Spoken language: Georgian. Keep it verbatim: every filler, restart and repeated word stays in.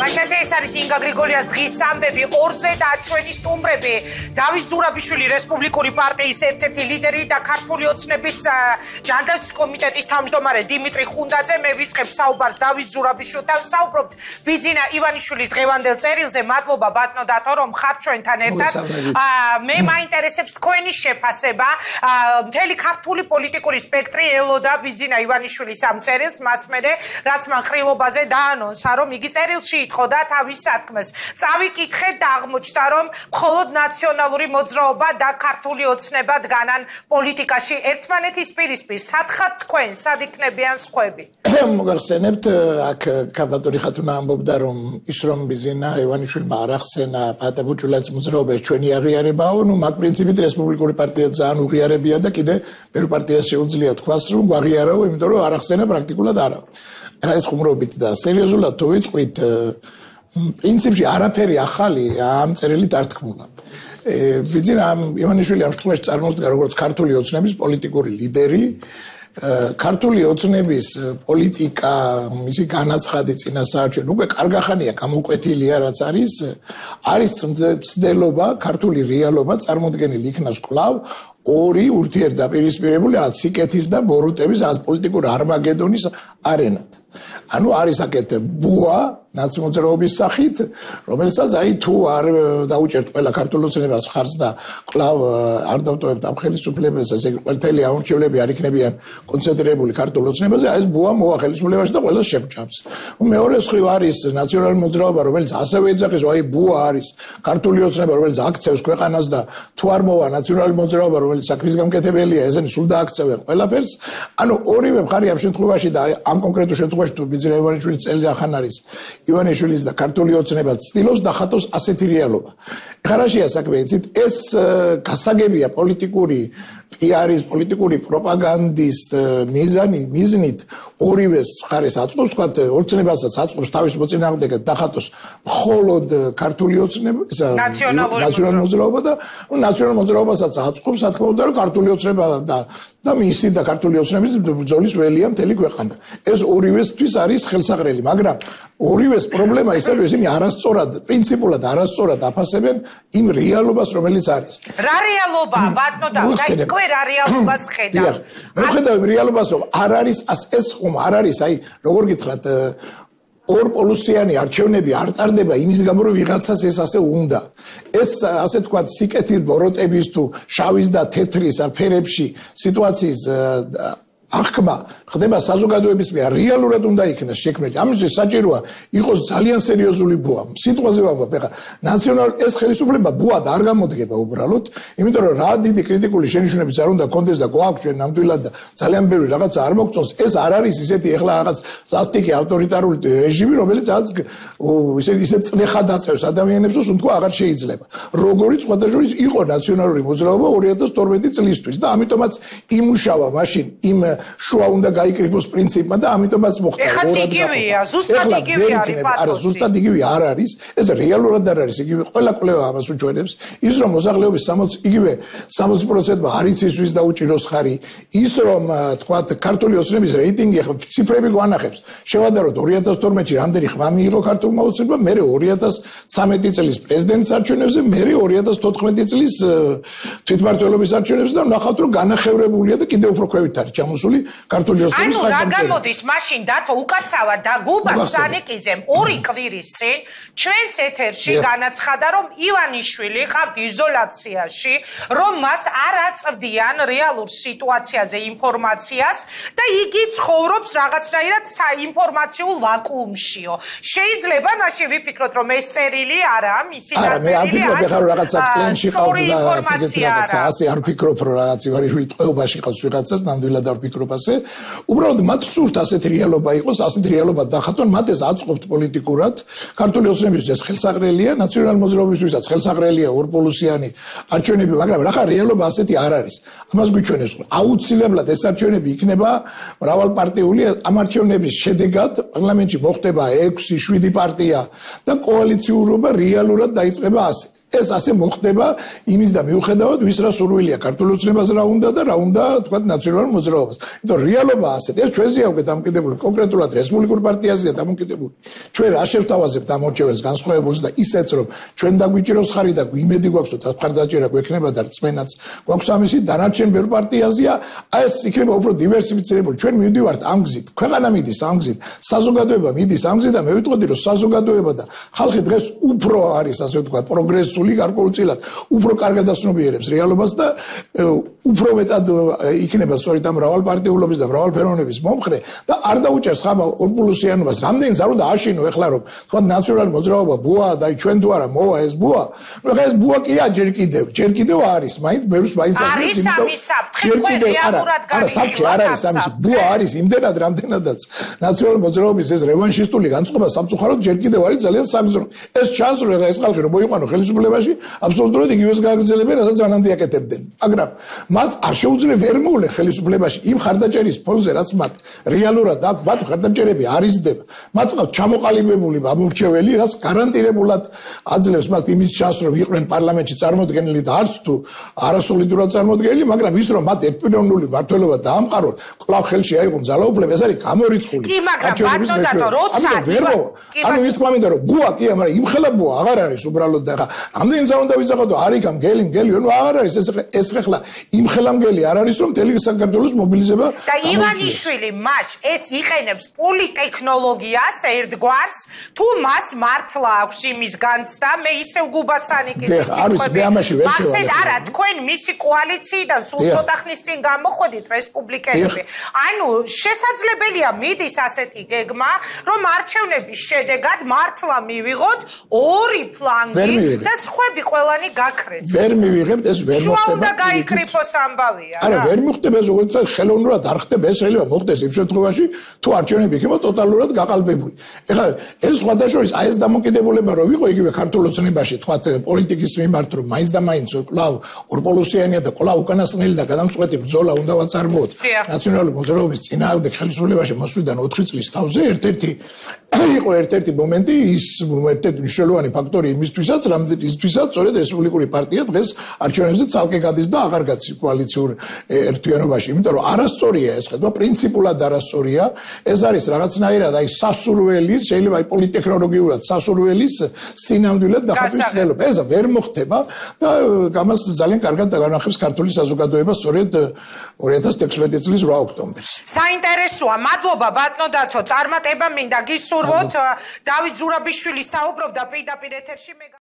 მაშინ ეს არის ინგა გრიგოლიას დღის ამბები, ორზე დაჩვენი სტუმრები, დავით ზურაბიშვილი რესპუბლიკური პარტიის ერთ-ერთი ლიდერი და ქართული ოცნების ჯანდაცვის კომიტეტის თავმჯდომარე დიმიტრი ხუნდაძე. მე ვიწყებ საუბარს დავით ზურაბიშვილთან, საუბრობთ ბიძინა ივანიშვილის დღევანდელ წერილზე. მადლობა ბატონო დათო, რომ ხართ ჩვენთან ერთად. მე მაინტერესებს თქვენი შეფასება. მთელი ქართული პოლიტიკური სპექტრი ელოდა ბიძინა ივანიშვილის ამ წერილს, მას მერე რაც მან ყრილობაზე დაანონსა, რომ იგი წერილში ითხოვდა თავის სათქმეს. წავიკითხე და აღმოჩნდა, რომ მხოლოდ ნაციონალური მოძრაობა და ქართული ოცნება დგანან პოლიტიკაში ერთმანეთის პირისპირ. სათხარ თქვენ, სად იქნებიან სხვები? მოგახსენებთ, აქ ქარბატონი ხათუნა ამბობდა, რომ ის რომ ბიძინა ივანიშვილმა არ ახსენა პატებუჭულაც მოძრაობა ჩვენი აღიარებაო, ნუ მაგ პრინციპით რესპუბლიკური პარტია ძალიან უღიარებია და კიდე ბევრ პარტიას შეუძლია თქვას, რომ გვაღიარაო, იმიტომ რომ არ ახსენა პრაქტიკულად არა. ახლა ეს ხუმრობით და სერიოზულად თუ ვიტყვით, პრინციპში არაფერი ახალი ამ წერილით არ თქმულა. ბიძინა ივანიშვილი ამ შემთხვევაში წარმოდგა როგორც ქართული ოცნების პოლიტიკური ლიდერი, ქართული ოცნების პოლიტიკა, მისი განაცხადი წინასაარჩევნო უკვე კარგახანია გამოკვეთილია, რაც არის, არის ცდელობა, ქართული რეალობა წარმოდგენილი იქნას კვლავ ორი ურთიერთდაპირისპირებული სიკეთის და ბოროტების პოლიტიკური არმაგედონის არენად. ანუ არის აქეთ ბუა ნაცმოძრაობის სახით, რომელსაც აი თუ არ დაუჭერთ ყველა ქართულ ოცნებას ხარს და კვლავ არ დავტოვებთ ამ ხელისუფლებას, ესე ყველთელი ამორჩევლები არ იქნებიან კონცენტრირებული ქართულ ოცნებაზე, აი ეს ბუა მოვა ხელისუფლებაში და ყველას შეგვჭამს. მეორე მხრივ არის ნაციონალური მოძრაობა, რომელიც ასევე ეძახის, აი ბუა არის ქართული ოცნება, რომელიც აქცევს ქვეყანას და თუ არ მოვა ნაციონალური მოძრაობა, რომელიც საკრის გამკეთებელია, ესენი სულ დააქცევენ ყველაფერს. ანუ ორივე მხარე ამ შემთხვევაში და ამ კონკრეტულ შემთხვევაში თუ ბიძინა ივანიშვილის წელი ახან არის ივანიშვილის და ქართული ოცნება ცდილობს დახატოს ასეთი რეალობა. ხარაშია საქმე, იცით, ეს გასაგებია პოლიტიკური პიარის, პოლიტიკური პროპაგანდის მიზანი, მიზნით ორივეს მხარეს აწყობს, თქვათ, ოცნებასაც აწყობს თავის მოწინააღმდეგედ დახატოს მხოლოდ ქართული ოცნება, ნაციონალური მოძრაობა და ნაციონალურ მოძრაობასაც აწყობს, რა თქმა უნდა, რომ ქართული ოცნება და და მისი და ქართული ოცნების ბრძოლის ველია მთელი ქვეყანა. ეს ორივესთვის არის ხელსაყრელი, მაგრამ ორივეს პრობლემა ის არის, ისინი არასწორად, პრინციპულად არასწორად აფასებენ იმ რეალობას, რომელიც არის. რა რეალობა, ბატონო და თქვენ რა რეალობას ხედავთ? მე ხედავ იმ რეალობას, რომ არ არის ეს ხომ არ არის, აი, როგორ გითხრათ, ორპოლუსიანი არჩევნები არ ტარდება იმის გამო, რომ ვიღაცას ეს ასე უნდა. ეს ასე თქვათ, სიკეთის ბოროტების თუ შავის და თეთრის ფერებში სიტუაციის აღქმა ხდება საზოგადოების მიერ, რეალურად უნდა იქნას შექმნილი. ამისთვის საჭიროა იყოს ძალიან სერიოზული ბუა. სიტყვაზე ვამბობ, ეხლა ნაციონალური ეს ხელისუფლება ბუად არ გამოდგება უბრალოდ, იმიტომ რომ რა დიდი კრიტიკული შენიშვნებიც არ უნდა კონდეს და გვაქვს ჩვენ ნამდვილად და ძალიან ბევრი რაღაცა არ მოგწონს. ეს არ არის ისეთი ეხლა რაღაც სასტიკი ავტორიტარული რეჟიმი, რომელიც რაღაც ისე ისე წნეხა დაწევს ადამიანებს, რომ თქო აღარ შეიძლება. როგორიც სხვათა შორის იყო ნაციონალური მოძრაობა ორი ათას თორმეტი წლისთვის და ამიტომაც იმუშავა მაშინ იმ შუა უნდა გაიკრიბოს პრინციპმა და ამიტომაც მოხდა. ეხლა იგივეა, ზუსტად იგივე არის პატონი. არა, ზუსტად იგივე არ არის. ეს რეალურად არ არის იგივე. ყველა კვლევა ამას უჩვენებს. ის რომ მოსახლეობის სამოცი იგივე სამოცი პროცენტმა არ იცის ვის დაუჭიროს ხარი, ის რომ თქვათ ქართული ოცნების რეიტინგი ახლა ციფრები გვანახებს. შევადაროთ ორი ათას თორმეტში რამდენი ხმა მიიღო ქართულმა ოცნებამ, მე ორი ათას ცხრამეტი წლის პრეზიდენტის არჩევნებზე, მე ორი ათას თოთხმეტი წლის თვითმმართველობის არჩევნებზე და ნახავთ რომ განახევრებულია და კიდევ უფრო ქვევით არის ჩამოსული ქართული ოცნების ხარჯი. ანუ რა გამოდის მაშინ დათო უკაცრავად და გუბა სანიკიძემ ორი კვირის წინ ჩვენს ეთერში განაცხადა, რომ ივანიშვილი ყავთ იზოლაციაში, რომ მას არ აწვდიან რეალურ სიტუაციაზე ინფორმაციას და იგი ცხოვრობს რაღაცნაირად საინფორმაციულ ვაკუუმშიო. შეიძლება მაშინ ვიფიქროთ, რომ ეს წერილი არა, მისი დაწერილი არა. არა, მე არ ვფიქრობ, ეხლა რაღაცა პლენში ყავდა და რაღაცა ასე არ ვფიქრობ, რომ რაღაც ივანიშვილი ტყვეობაში ყავს ვიღაცას, ნამდვილად არ ვფიქრობ ასე. უბრალოდ მათ სურთ ასეთი რეალობა იყოს, ასეთი რეალობა დახატონ, მათ ეს აწყობთ პოლიტიკურად. ქართული ოცნებისთვის ეს ხელსაყრელია, ნაციონალური მოძრაობისთვისაც ხელსაყრელია ორპოლუსიანი არჩევნები, მაგრამ რახა რეალობა ასეთი არ არის. ამას გვიჩვენებს, აუცილებლად ეს არჩევნები იქნება მრავალპარტიული, ამ არჩევნების შედეგად პარლამენტში მოხდება ექვსი შვიდი პარტია და კოალიციურობა რეალურად დაიწყება ასე. ეს ასე მოხდება იმის და მიუხედავად ვის რა სურვილია ქართულ ოცნებას რა უნდა და რა უნდა თქვა ნაციონალურ მოძრაობას. იმიტომ რეალობა ასეთი. ეს ჩვენზეა უკვე დამოკიდებული კონკრეტულად რესპუბლიკურ პარტიაზეა დამოკიდებული. ჩვენ რა შევთავაზებთ ამ ორჩევას განსხვავებულს და ისეც რომ ჩვენ დაგვიჭიროს ხარი და იმედი გვაქვს რომ ხარდაჭერა გვექნება და რწმენაც გვაქვს ამისი დანარჩენ ბევრ პარტიაზეა ეს იქნება უფრო დივერსიფიცირებული. ჩვენ მივდივართ ამ გზით. ქვეყანა მიდის ამ გზით. საზოგადოება მიდის ამ გზით და მე ვიტყოდი რომ საზოგადოება და ხალხი დღეს უფრო არის ასე ვთქვათ პროგრესული გარკვეულწილად უფრო კარგად ასნობიერებს რეალობას და უფრო მეტად იქნება სწორედ ამ მრავალპარტიულობის და მრავალფეროვნების მომხრე და არ დაუჭერს ხამა ორპლუსიანობას რამდენი ზარ უნდა აშინო ეხლა რომ თქვა ნაციონალური მოძრაობა ბუაა და ჩვენ თუ არა მოვა ეს ბუა ნუ ეხლა ეს ბუა კია ჯერ კიდევ ჯერ კიდევ არის მაინც ბევრს მაინც არის ამის საფრთხე თქვენ რეალურად არა საფრთხე არ არის ამის ბუა არის იმდენად რამდენადაც ნაციონალური მოძრაობის ეს რევანშისტული განწყობა სამწუხაროდ ჯერ კიდევ არის ძალიან საგრძნო ეს ჩანს რომ ეხლა ეს ხალხი რომ მოიყვანო ხელისუფლებაში აბსოლუტურად იგივეს გააგრძელებენ რასაც მანამდე აკეთებდნენ მაგრამ მათ არ შეუძლია ვერ მოვლენ ხელისუფლებაში იმ ხარდაჭერის ფონზე რაც მათ რეალურად აქ მათ ხარდაჭერები არ იზრდება მათ ყავთ ჩამოყალიბებული ამორჩეველი რაც გარანტირებულად აძლევს მათ იმის ჩანს რომ იყვნენ პარლამენტში წარმოდგენილი და არც თუ არასოლიდურად წარმოდგენილი მაგრამ ის რომ მათ ერთპიროვნული მმართველობა დაამყარონ კვლავ ხელში აიღონ ძალაუფლება ეს არის გამორიცხული კი მაგრამ ბატონო როცა ანუ ის თქვა მინდა რომ ბუა კი მაგრამ იმხელა ბუა აღარ არის უბრალოდ და ხა ამდენ ზარ უნდა ვიზახოდო არიქამ გელი გელი ნუ აღარ არის ეს ეს ხლა იმხელამგელი არ არის რომ თელი საქართველოს მობილიზება და ივანიშვილი მას ეს იყენებს პოლიტექნოლოგიას ერთგვარს თუ მას მართლა აქვს იმის განცდა მე ისევ გუბასანიკიძის მახსენ არა თქვენ მისი კოალიციიდან სულ ცოტა ხნის წინ გამოხოდით რესპუბლიკელები ანუ შესაძლებელია მიდის ასეთი გეგმა რომ არჩევნების შედეგად მართლა მივიღოთ ორი ფლანგი და სხვები ყველანი გაქრეთ ვერ მივიღებთ ეს ვერ მოხდება შუა უნდა გაიკრიფოს ამბავია არა ვერ მოხდება ზოგადად ხელოვნურად არ ხდება ეს შეიძლება მოხდეს იმ შემთხვევაში თუ არჩევნები იქნება ტოტალურად გაყალბებული ეხლა ეს სხვადასხვა აი ეს დამოკიდებულება რომ ვიყო იგივე ქართულ ოცნებაში თქვა პოლიტიკის მიმართ რომ მაინც და მაინც კვლავ ორპოლუსიანია და კვლავ უკანასკნელი და გადამწყვეტი ბრძოლა უნდა ვაწარმოოთ ნაციონალური მოძრაობის წინააღმდეგ ხელისუფლებაში მოსვლიდან ოთხი წლის თავზე ერთ-ერთი იყო ერთ-ერთი მომენტი ის ერთ-ერთი მნიშვნელოვანი ფაქტორი იმისთვისაც რამდენი ისთვისაც სწორედ რესპუბლიკური პარტია დღეს არჩევნებზე ცალკე გადის და აღარ გაცი კოალიციურ ერთიანობაში იმიტომ რომ არასწორია ეს ხედვა პრინციპულად არასწორია ეს არის რაღაცნაირად აი სასურველის შეიძლება აი პოლიტექნოლოგიურად სასურველის სინამდვილედ დახატვის ხელობა ეს ვერ მოხდება და გამას ძალიან კარგად დაგანახებს ქართული საზოგადოება სწორედ ორი ათას თექვსმეტი წლის რვა ოქტომბერს საინტერესოა მადლობა ბატონო დათო წარმატება მინდა გისურვოთ დავით ზურაბიშვილი საუბრობდა პირდაპირ ეთერში